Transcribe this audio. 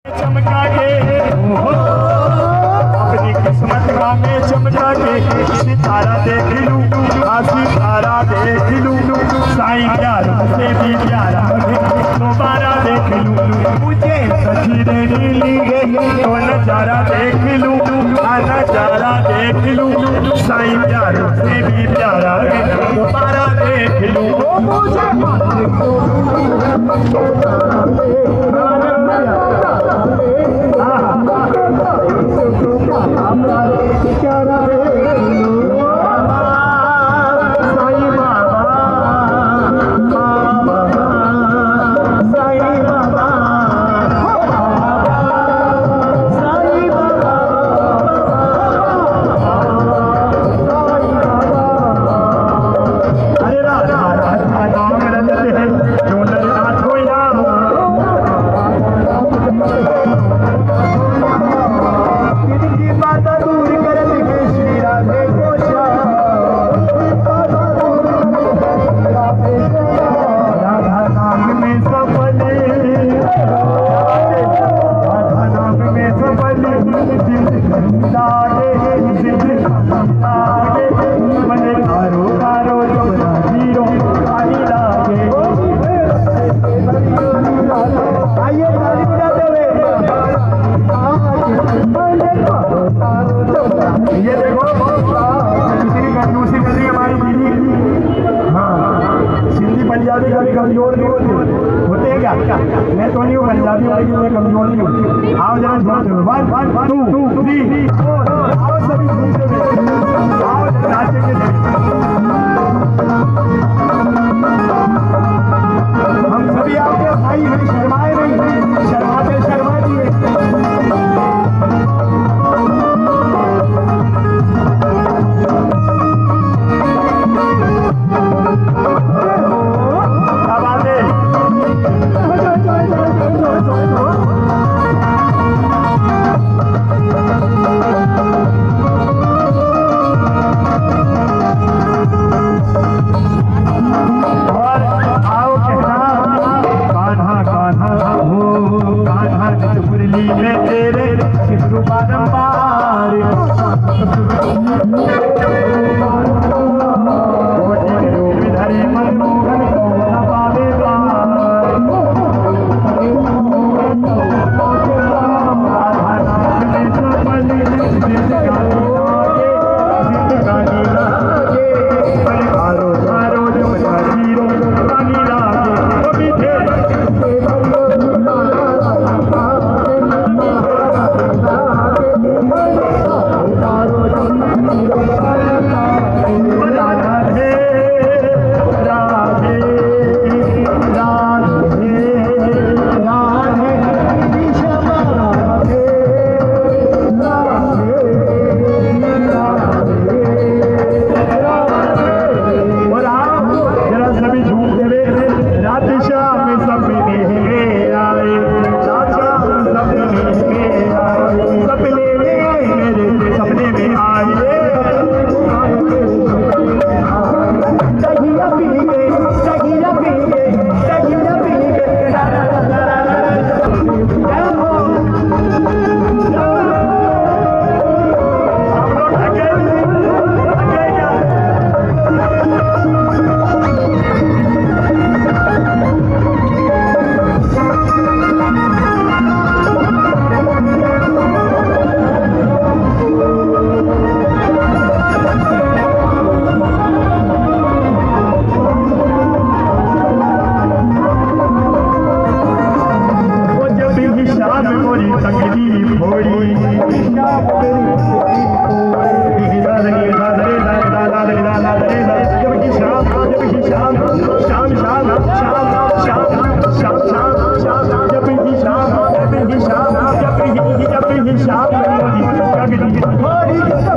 चमका के अपनी किस्मत का मैं चमका के सितारा देख लूं, सितारा देख लूं, साईं प्यारा से भी प्यारा दोबारा देख लूं, मुझे सची देनी लिए तो नजारा देख लूं, नजारा देख लूं, साईं प्यारा से भी प्यारा दोबारा देख लूं, मुझे मैं तो नहीं हूँ पंजाबी वाली, मैं कमजोर नहीं हूँ। आओ जरा वन टू थ्री आओ सभी आओ नाचे के हम सभी आपके भाई हैं, शर्माए नहीं, शर्माते शर्मा दिए। शाम